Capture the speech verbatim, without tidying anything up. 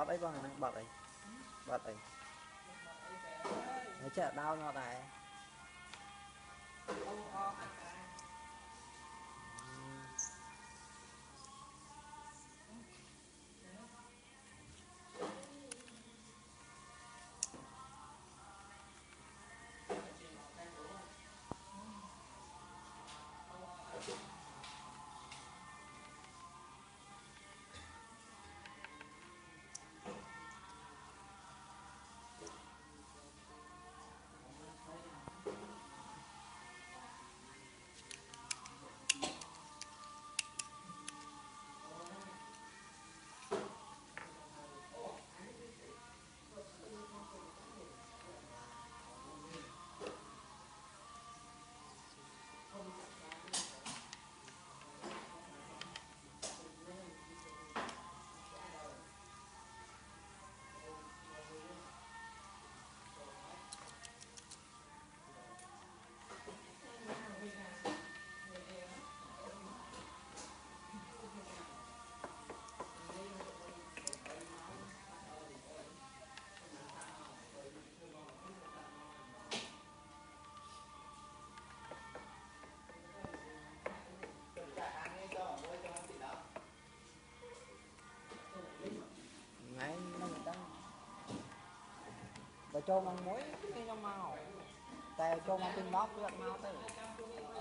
bọt ấy con này, bọt ấy, bọt ấy, nó chợ đau nó này. Ngay nó mình đang và cho măng muối cái trong màu tại cho măng tinh bóc rất mau tới